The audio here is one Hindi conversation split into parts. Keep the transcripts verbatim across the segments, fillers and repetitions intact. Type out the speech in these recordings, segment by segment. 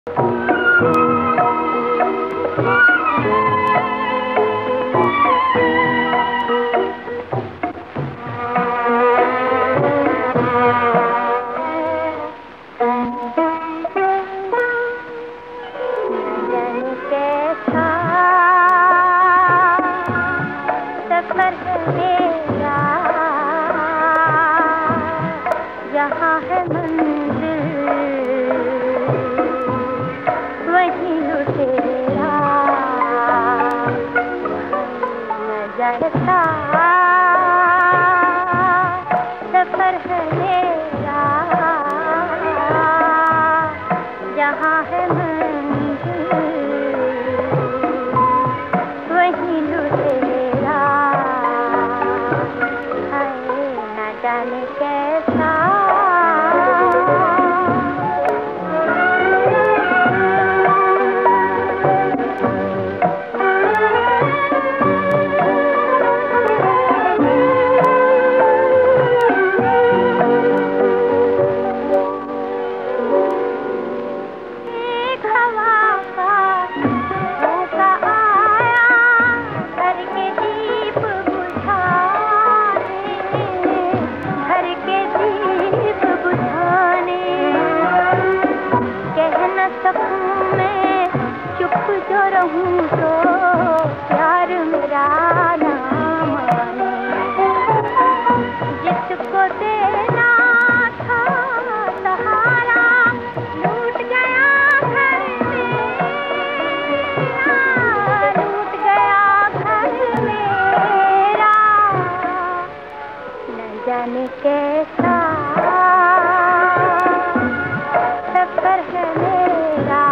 जहाँ है मंजिल वहीं लुटेरा जैसा सफर है मेरा। जहाँ है मंजिल वहीं लुटेरा। हाय न जाने कैसा जो रहूं तो प्यार मेरा ना माने। जिसको देना था सहारा लूट गया घर मेरा, लूट गया घर मेरा। न जाने कैसा सफर है मेरा।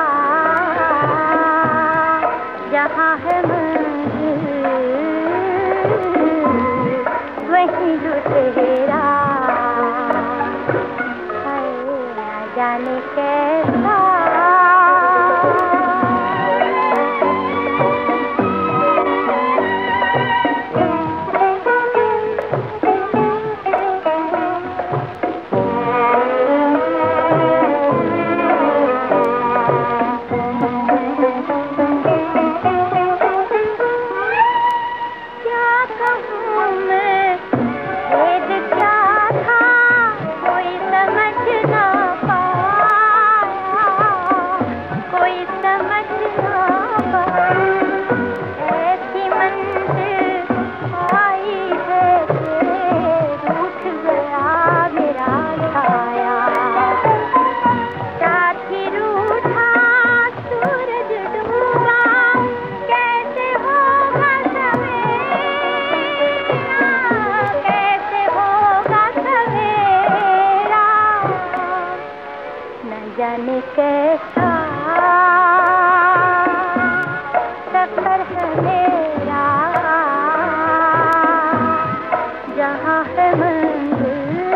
जहाँ है मंजिल वहीं लुटेरा। हाय न जाने कैसा जाने कैसा सफर है मेरा। जहाँ है मंजिल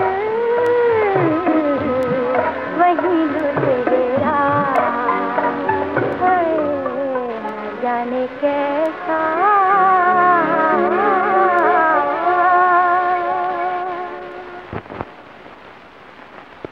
वहीं लुटेरा। न जाने कैसा